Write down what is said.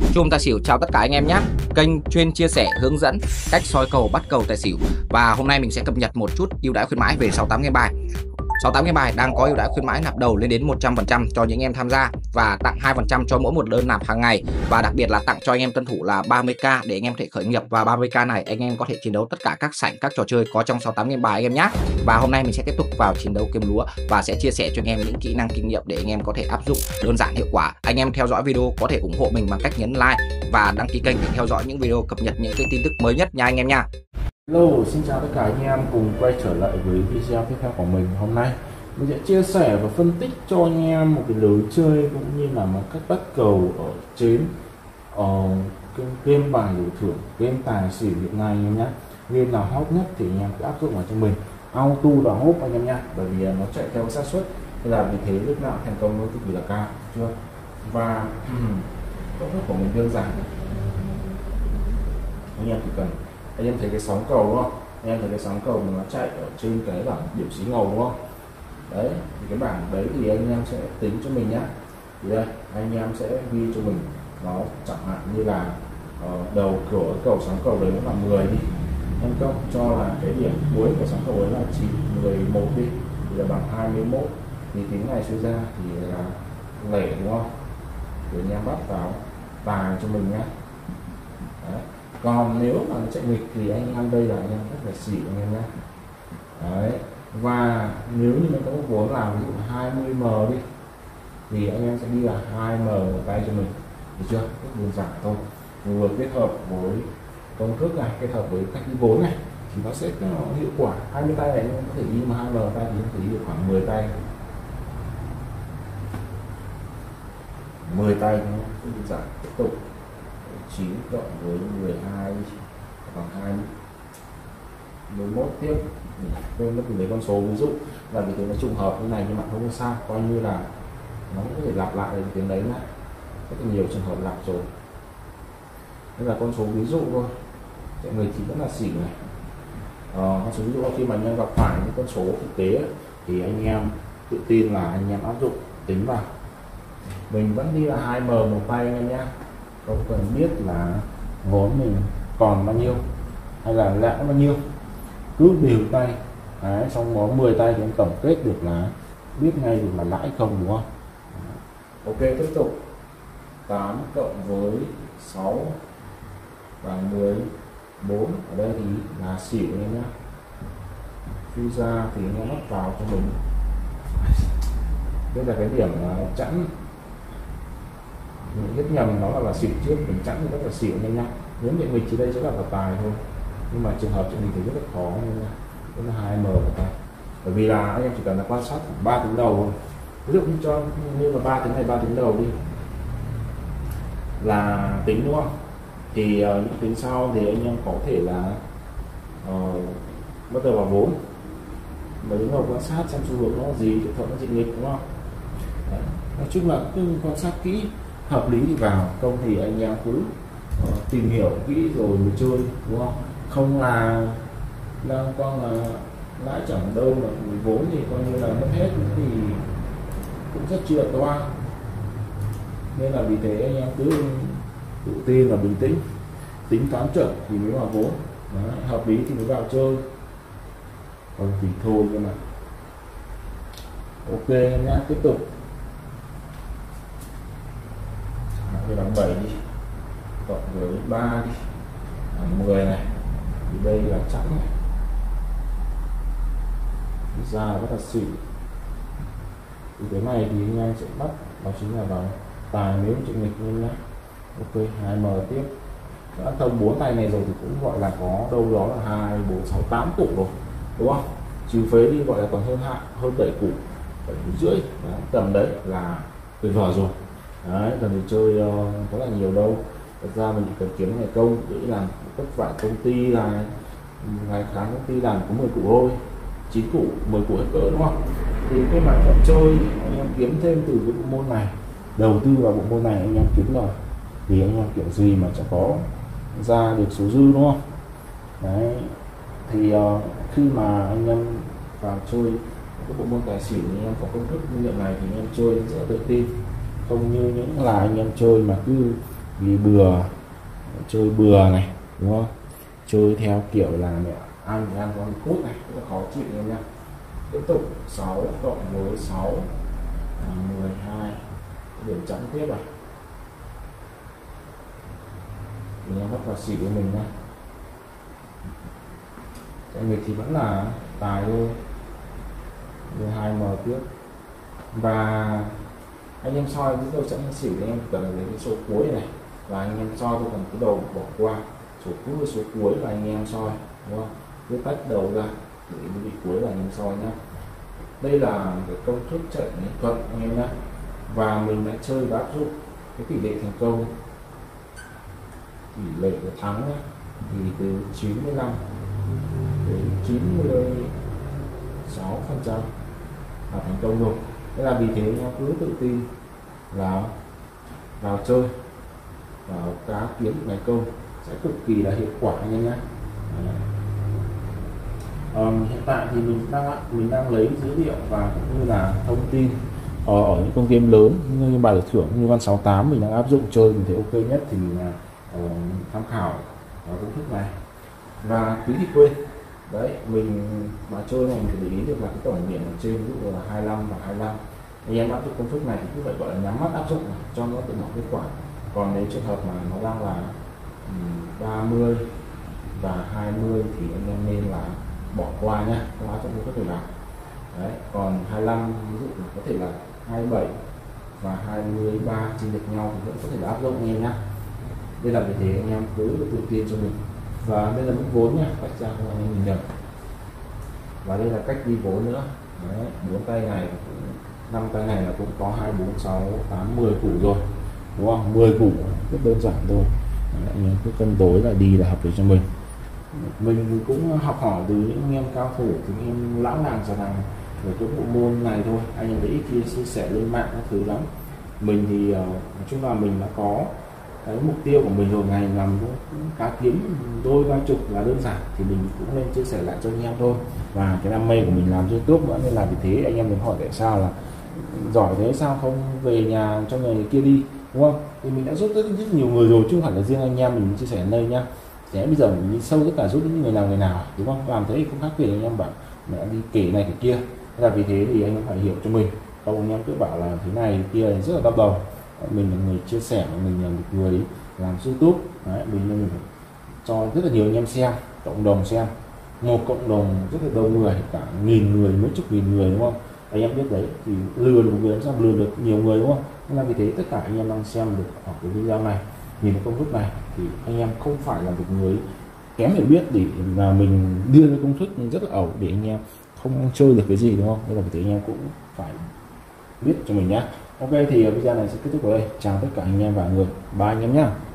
Chum Tài Xỉu chào tất cả anh em nhé. Kênh chuyên chia sẻ hướng dẫn cách soi cầu bắt cầu tài xỉu. Và hôm nay mình sẽ cập nhật một chút ưu đãi khuyến mãi về 68 game bài. 68 game bài đang có ưu đãi khuyến mãi nạp đầu lên đến 100% cho những em tham gia và tặng 2% cho mỗi một đơn nạp hàng ngày, và đặc biệt là tặng cho anh em tân thủ là 30k để anh em thể khởi nghiệp, và 30k này anh em có thể chiến đấu tất cả các sảnh các trò chơi có trong 68 game bài anh em nhé. Và hôm nay mình sẽ tiếp tục vào chiến đấu kiếm lúa và sẽ chia sẻ cho anh em những kỹ năng kinh nghiệm để anh em có thể áp dụng đơn giản hiệu quả. Anh em theo dõi video có thể ủng hộ mình bằng cách nhấn like và đăng ký kênh để theo dõi những video cập nhật những cái tin tức mới nhất nha anh em nha. Hello, xin chào tất cả anh em cùng quay trở lại với video tiếp theo của mình. Hôm nay mình sẽ chia sẻ và phân tích cho anh em một cái lối chơi cũng như là một cách bắt cầu ở trên game bài đổi thưởng, game tài xỉu hiện nay anh em nhé. Game nào hot nhất thì anh em cứ áp dụng vào cho mình. Auto là hot anh em nhé, bởi vì nó chạy theo xác suất, nên là vì thế lúc nào thành công nó cực kỳ là cao chưa. Và công thức của mình đơn giản, anh em chỉ cần anh em thấy cái sóng cầu đúng không? Anh em thấy cái sóng cầu mà nó chạy ở trên cái bảng điểm xí ngầu đúng không? Đấy, thì cái bảng đấy thì anh em sẽ tính cho mình nhá. Thì đây, anh em sẽ ghi cho mình nó chẳng hạn như là đầu của cầu sóng cầu đấy nó là 10 đi. Em cộng cho là cái điểm cuối của sóng cầu đấy là 11 đi, thì là bằng 21. Thì tính này suy ra thì là lẻ đúng không? Thì anh em bắt vào tài cho mình nhá. Đấy. Còn nếu mà nó chạy nghịch thì anh em đây là anh em rất là xỉu anh em nhé. Đấy. Và nếu như mình có vốn làm ví dụ 20m đi thì anh em sẽ đi là 2m một tay cho mình, được chưa? Rất đơn giản thôi. Vừa kết hợp với công thức này, kết hợp với cách đi vốn này thì nó sẽ hiệu quả. 20 tay này anh em có thể đi mà 2m tay thì có thể đi được khoảng 10 tay. 10 tay nó đơn giản. Tiếp tục 9 cộng với 12 bằng 21 tiếp. Quên mất lấy con số ví dụ là vì thế nó trùng hợp như này, nhưng mà không có sao, coi như là nó có thể lặp lại được tiếng đấy này, rất là nhiều trường hợp lặp rồi. Đây là con số ví dụ thôi, mọi người chỉ vẫn là xỉu này. Con số ví dụ khi mà anh em gặp phải những con số thực tế thì anh em tự tin là anh em áp dụng tính vào. Mình vẫn đi là 2m một tay anh em nhé, không cần biết là vốn mình còn bao nhiêu hay là lãi bao nhiêu, cứ đều tay. Đấy, xong có 10 tay thì em tổng kết được là biết ngay được là lãi không, đúng không? Ok, tiếp tục 8 cộng với 6 và 14, ở đây thì là xỉu em nhé. Suy ra thì anh em bắt vào cho mình, đây là cái điểm chẵn. Mình biết nhầm nó là xỉu trước, mình chẵn thì rất là xỉu anh em nhá. Nếu định mình chỉ đây sẽ là tài thôi, nhưng mà trường hợp cho mình thì rất là khó nên là vẫn là 2m một tay. Bởi vì là anh em chỉ cần là quan sát 3 tiếng đầu thôi. Ví dụ như cho như là 3 tiếng này, 3 tiếng đầu đi là tính đúng không? Thì những tiếng sau thì anh em có thể là bắt đầu vào vốn, mà đứng đầu quan sát xem xu hướng nó gì, thì thuận nó dịch nghịch đúng không? Đấy. Nói chung là cứ quan sát kỹ, hợp lý thì vào, không thì anh em cứ tìm hiểu kỹ rồi mới chơi, đúng không? Không là đang con là lãi chẳng đâu mà vốn thì coi như là mất hết thì cũng rất chưa toa. Nên là vì thế anh em cứ tự tin và bình tĩnh, tính toán chuẩn thì mới vào vốn. Đấy, hợp lý thì mới vào chơi, còn thì thôi cơ mà. Ok em nhá, tiếp tục cái đóng 7 đi, cộng với 3 đi, 10 này, thì đây là chẵn này, ra rất là xỉu. Thì cái này thì anh em sẽ bắt đó chính là vào tài nếu chịu nghịch luôn nhé. Ok, 2m tiếp, đã thông 4 tay này rồi thì cũng gọi là có đâu đó là 2, 4, 6, 8 củ rồi, đúng không? Trừ phế đi gọi là còn hơn 7 củ, 7 củ rưỡi. Đấy, tầm đấy là tuyệt vời rồi. Đấy, cần thì chơi có là nhiều đâu. Thật ra mình chỉ cần kiếm ngày công để làm vất vả công ty là ngày tháng công ty làm có 10 củ thôi, 9 củ, 10 củ hết cỡ, đúng không? Thì cái mà còn chơi anh em kiếm thêm từ cái bộ môn này, đầu tư vào bộ môn này anh em kiếm rồi thì anh em kiểu gì mà chẳng có ra được số dư, đúng không? Đấy, thì khi mà anh em vào chơi cái bộ môn tài xỉu anh em có công thức như hiện này thì anh em chơi rất là tự tin, không như những là anh em chơi mà cứ ghi bừa, chơi bừa này, đúng không? Chơi theo kiểu là mẹ ăn thì ăn con cút này, rất là khó chịu em nha. Tiếp tục 6 cộng với 6 là 12, điểm chẵn tiếp rồi. Thì em bắt vào xỉu của mình nha. Cái nghịch thì vẫn là tài thôi, 12M tiếp. Và anh em soi chúng tôi sẽ xỉu thì em cần lấy cái số cuối này, và anh em soi tôi cần cái đầu bỏ qua số cuối là anh em soi, đúng không? Cứ tách đầu ra để cái vị cuối là anh em soi nhá. Đây là cái công thức chạy nghệ thuật anh em nhé, và mình đã chơi và áp dụng cái tỷ lệ thành công, tỷ lệ của thắng nhé, thì từ 95 đến 96% là thành công rồi. Thế là vì thế nó cứ tự tin là vào chơi, vào cá kiếm ngày công sẽ cực kỳ là hiệu quả anh em nhé. Hiện tại thì mình đang lấy dữ liệu và cũng như là thông tin ở những con game lớn như bài giải thưởng như Văn 68 mình đang áp dụng chơi, mình thấy ok nhất thì mình là tham khảo công thức này. Và quý vị quên đấy, mình mà chơi này mình để ý được là cái tổng điểm ở trên ví dụ là 25 và 25, anh em áp dụng công thức này thì cứ phải gọi là nhắm mắt áp dụng này, cho nó tự động kết quả. Còn nếu trường hợp mà nó đang là 30 và 20 thì anh em nên là bỏ qua nhá, không áp dụng công thức nào. Đấy, còn 25 ví dụ là có thể là 27 và 23 chênh lệch nhau thì vẫn có thể là áp dụng anh em nhá. Đây là vì thế anh em cứ tự tin cho mình. Và đây là mức vốn nha, cách ra cho anh em nhìn được. Và đây là cách đi vốn nữa. Đấy, 4 tay này, 5 tay này là cũng có 2, 4, 6, 8, 10 củ rồi, đúng không? 10 củ rất đơn giản thôi. Đấy, anh em cứ cân đối là đi là hợp lý cho mình. Mình cũng học hỏi từ những anh em cao thủ, từ những em lão làng già làng về cái bộ môn này thôi. Anh em để ít khi chia sẻ lên mạng các thứ lắm. Mình thì nói chung là mình đã có cái mục tiêu của mình rồi, ngày làm cá kiếm đôi ba chục là đơn giản thì mình cũng nên chia sẻ lại cho anh em thôi. Và cái đam mê của mình làm YouTube nữa, nên là vì thế anh em đừng hỏi tại sao là giỏi thế sao không về nhà cho người kia đi, đúng không? Thì mình đã giúp rất nhiều người rồi, chứ không phải là riêng anh em mình chia sẻ ở đây nhá. Thế bây giờ mình đi sâu tất cả giúp những người nào, đúng không? Làm thế thì không khác gì anh em bảo mẹ đi kể này kể kia. Thế là vì thế thì anh em phải hiểu cho mình, không anh em cứ bảo là thế này kia rất là đau đầu. Mình là người chia sẻ, mình là một người làm YouTube. Đấy, mình cho rất là nhiều anh em xem, cộng đồng xem, một cộng đồng rất là đông người, cả nghìn người, mấy chục nghìn người, đúng không? Anh em biết đấy, thì lừa được một người làm sao lừa được nhiều người, đúng không? Nên là vì thế tất cả anh em đang xem được ở cái video này, nhìn cái công thức này thì anh em không phải là một người kém hiểu biết để mà mình đưa ra công thức rất là ẩu để anh em không chơi được cái gì, đúng không? Nên là vì thế anh em cũng phải biết cho mình nhé. Ok, thì video này sẽ kết thúc ở đây. Chào tất cả anh em và người, bye anh em nhé.